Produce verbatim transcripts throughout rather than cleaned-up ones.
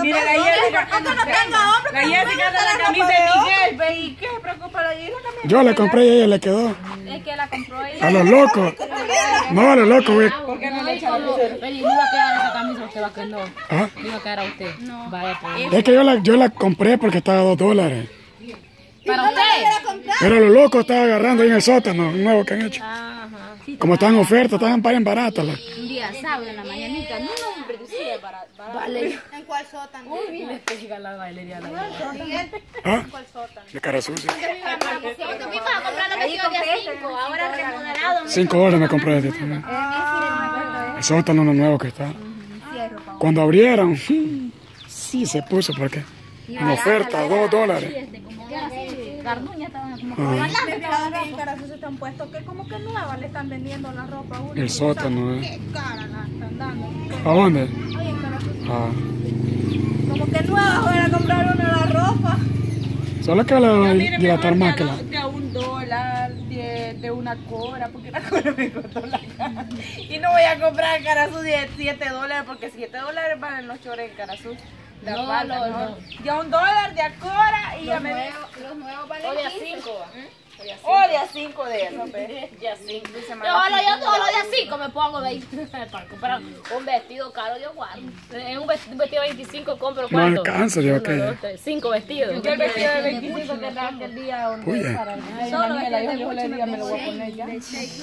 Mira, la Jessica, la Jessica anda la camisa de Miguel, ve, ¿y qué se preocupa la Jessica? Yo le compré y ella le quedó. Es que la compró ella. A los locos. No, a los locos, güey. ¿Por qué no le echa la camisa? Pero no iba a quedar esa camisa, usted va a que no. ¿Ah? No iba a quedar a usted. No. Vaya, pues. Es que yo la, yo la compré porque estaba a dos dólares. ¿Para usted? Pero los locos estaban agarrando ahí en el sótano, un nuevo que han hecho. Ajá. Como están en oferta, estaban pagando baratas. Un día sábado en la mañanita. No, hombre, sí, para, para. Vale. ¿En cuál sótano? Uy, me pega la bailería. ¿Ah? ¿Cuál sótano? De cara sucia. Cuando fuimos a comprar la vestido de cinco, ahora remodelado. Cinco dólares me compré este también. El sótano no nuevo que está. Cuando abrieron, sí se puso porque en oferta, dos dólares. Garduña estaban como Ah, Me fijaron que en Carazú se están puestos que como que nueva le están vendiendo la ropa a uno. el sótano, ¿eh? Qué cara la están dando. ¿A dónde? Ahí en Carazú. Ah. Como que nueva fuera a comprar uno la ropa. Solo que la dilatar más que la... De a un dólar, de, de una cobra, porque la cobra me costó la cara. Y no voy a comprar en Carazú de siete dólares, porque siete dólares valen los chores en Carazú. No, no, no. Ya un dólar de Acora y ya me... Los nuevos valen O de a quince. cinco. O de a cinco de eso, pe. Ya cinco. Yo, yo todos los días cinco me pongo veinte para comprar un vestido caro, yo guardo. En un vestido, un vestido de veinticinco compro No cuánto. alcanza, yo Uno, que... dos, tres, cinco vestidos. Yo el vestido de veinticinco que era aquel día donde Oye. para Ay, Daniela, yo yo le día me lo voy a poner ya.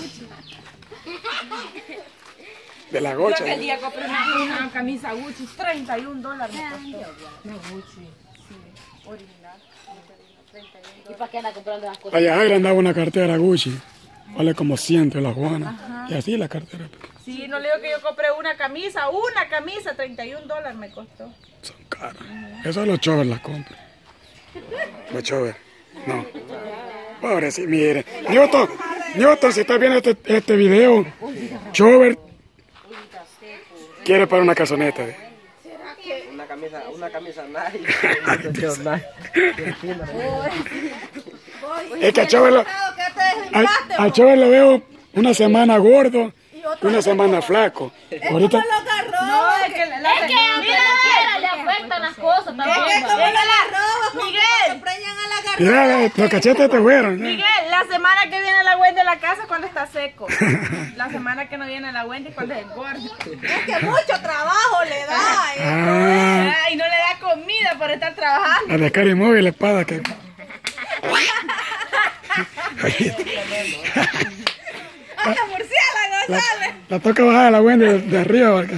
De la Yo gocha. aquel día compré una, una camisa Gucci, treinta y un dólares me costó. No, Gucci, sí, original. ¿Y para qué anda comprando las cosas? Allá Agra andaba una cartera Gucci. Vale como ciento en la Juana. Y así la cartera. Sí, no le digo que yo compré una camisa, una camisa, treinta y un dólares me costó. Son caras. Eso los chovers las compran. Los chovers. No. Pobre sí, mire. Newton, Newton, si estás viendo este, este video, chover quiere para una calzoneta. ¿Eh? Una camisa, una camisa Nike. Es que a chover lo, a, a chover lo veo una semana gordo y una semana flaco. Ahorita, No, es que la, la, Es que aunque no quiera, le afectan las cosas también. Es como va. no la roba, Miguel. se preñan a la garganta. mira, eh, los cachetes te fueron. ¿eh? Miguel, la semana que viene la Wendy de la casa cuando está seco. La semana que no viene la Wendy cuando es gordo. Es que mucho trabajo le da. ¿eh? Ah, Ay, no le da comida por estar trabajando. la de cara inmóvil, la espada que... Ay, la murciélago, La, ¿sabes? la toca bajar a la Wendy de, de arriba porque...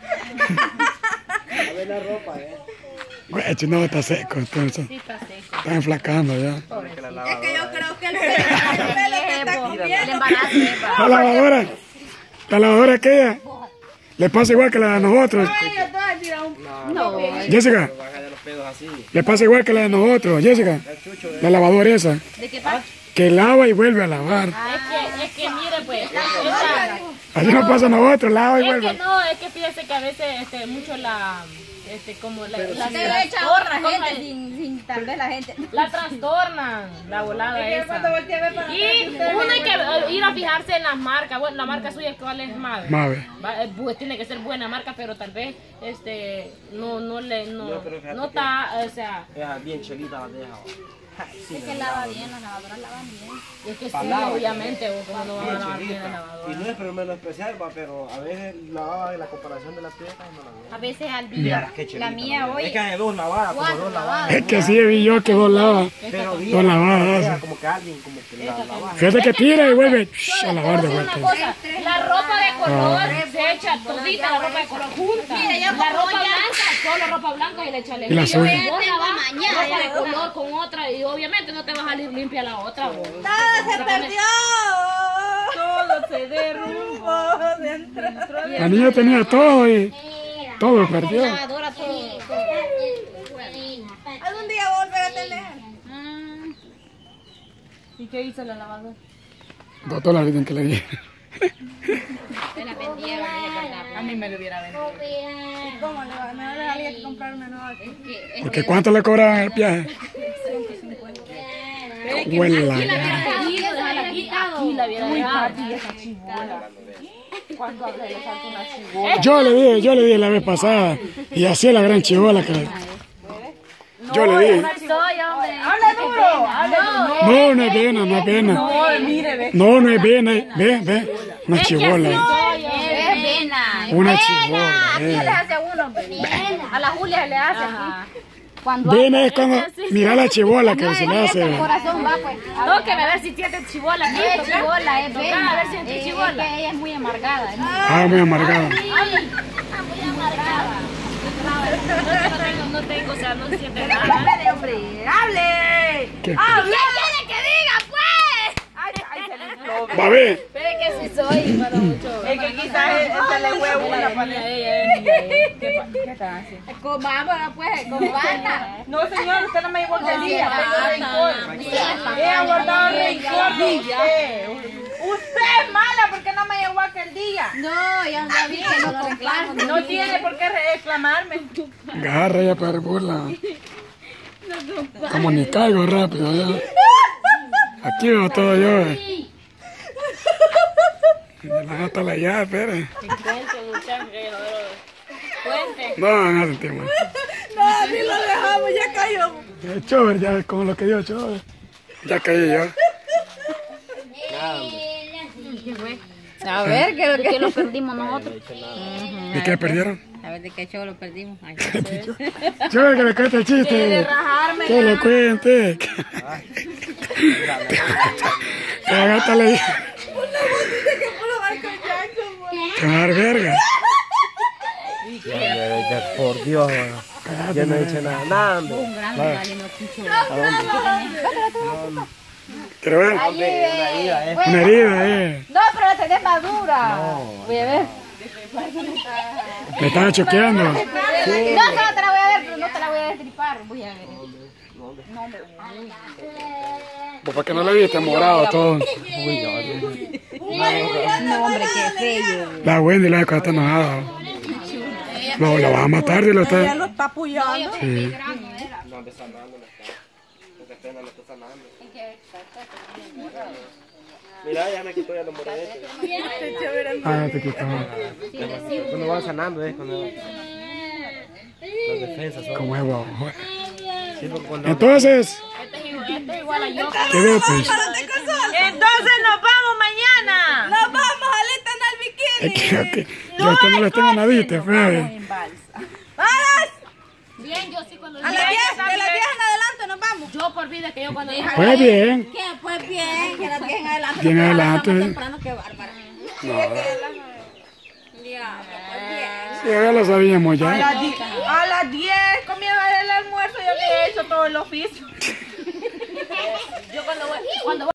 A ver la ropa, eh. Güey, no, está seco, entonces. Sí, está seco. Está enflacando ya. Que la Es lavadora. que yo creo que el pelo, el pelo te está El cubriendo. embarazo, epa. La lavadora, la lavadora aquella, le pasa igual que la de nosotros. No, Jessica, Baja de los pedos así. le pasa igual que la de nosotros. Jessica, la lavadora esa, ¿de qué pasa? que lava y vuelve a lavar. Ah, es que, es que mire pues, esa- Así no pasa a nosotros, lava y es que vuelve. no, es que fíjese que a veces este, mucho la, este, como la, la, Se la le echa a otra trastornan, ¿cómo gente es? sin, sin tal vez la gente. La trastornan, la volada esa. Y uno hay que ir a fijarse en las marcas. Bueno, la marca suya, ¿cuál es Mave? Mave. Va, eh, pues, tiene que ser buena marca, pero tal vez este no no le no, Yo creo que no está, o sea, Deja bien chelita la deja. Es que lava bien, las lavadoras lavan bien. es que sí, obviamente, o como no van a lavar bien la Y lavadora. no es pero menos especial, va, pero a veces lavaba en la comparación de las piezas y no la veo. A veces al Mira, día. qué chelita La mía veo. hoy. Es que hay dos lavadas, como Cuatro dos lavadas. lavadas. Es que sí vi yo que dos lavas. Pero bien. Dos lavadas. Era como que alguien como que la lavaba. Fíjate que tira y vuelve shh, a Te lavar voy de a decir una vuelta. cosa, la ropa de color se echa todita la ropa de color junta. La ropa blanca, solo ropa blanca y le echa Y la azul. Vos lavas ropa de color con otra y obviamente no te va a salir limpia la otra. vos. ¡Nada se perdió! Todo se derrumbó dentro. La niña tenía todo y todo perdió. Lavadora todo. ¿Algún día volver a tener? ¿Y qué hizo la lavadora? Dos dólares en que le di. Se la vendieron, A mí me lo hubiera vendido. ¿Cómo le va? Me va a había que comprar una nueva. Porque ¿cuánto le cobraban el viaje? Huela. Aquí la hubiera dejado, aquí, aquí la hubiera dejado. cuando habla le salta una chivola. Yo le dije, yo le dije la vez pasada. Y así es la gran chivola que... Yo le dije. Soy, hombre. Habla duro, habla duro. No, no es vena, no es vena. No, mire, ve. No, no es vena. Ve, ve. Una chivola. Soy, es vena. Una chivola. ¿A quién eh. le hace a uno? Vena. A la Julia le hace aquí. Cuando Vena es cuando... Mira la chivola que se le hace. el corazón va, pues. Tóqueme a ver si tiene chibola. No es chibola, es vena. A ver si tiene chibola. Es que ella es muy amargada. Ah, muy amargada. Muy amargada. No tengo, no tengo, o sea, no siente nada. Hable, hombre, hable. ¿Qué? Hable. quiere que diga, pues? Ay, ay, se le infló. Va a ver. Espere que sí soy, para mucho. Es que quizás se le fue una para ¿Qué ¿Qué están haciendo? Comámosla, pues, comparta. No, señor, usted no me igual que el día. Tengo rencor. He aguardado rencor de usted. Usted es mala porque no me llegó aquel día. No, ya no vi que no reclamo. No tiene por qué reclamarme. Agarra ya para burla. Como ni caigo rápido ya. Aquí veo todo yo. eh. Me la gata la llave, espere. Cuente, muchachos. Cuente. No, van a sentir mal. No, así lo dejamos, ya cayó. Ya, Chover, ya con lo que dio Chover. Ya caí yo. A ver, ¿qué es lo que lo perdimos nosotros? ¿Y qué perdieron? A ver, ¿de qué show lo perdimos? Ay, Chover, que le cuente el chiste. Que le cuente. Que la gata le dijo. Que va a dar verga. Ya, ya, ya, por Dios, ya no he dicho nada. Nada, hombre. Quiero ver. Hombre, una herida, eh. Una herida, eh. no, pero la tenés madura. Voy a ver. Le estaba choqueando. No, solo te la voy a ver, pero no te la voy a destripar. Voy a ver. Pues para que no le viste morado todo. No, hombre, qué feo. La Wendy la que está enojada. Lo, lo va a matar y lo Ya está. lo está apoyando. Sí. No, ande sanando la está. Porque apenas lo está sanando. Mira, ya me quitó ya los moretes. Ah, te quitó. Cuando van sanando, eh, cuando las defensas son. Como es guapo. Sí, porque cuando Entonces, Este es igual a yo. ¿qué veo, pues? Entonces nos vamos mañana. Nos vamos, alita en el bikini. Es que, que yo a usted no le tengo nadita, fe. Bien, yo sí cuando A las diez, de las diez en adelante nos vamos. yo por vida que yo cuando dije Pues bien. ¿Qué? Pues bien, que a las diez en adelante. Bien nos adelante. levantamos temprano, qué bárbara. No, Ya, pues bien. sí, ya lo sabíamos A ya. las diez, a las diez comienza el almuerzo. Yo que he hecho todo el oficio. yo cuando voy, cuando voy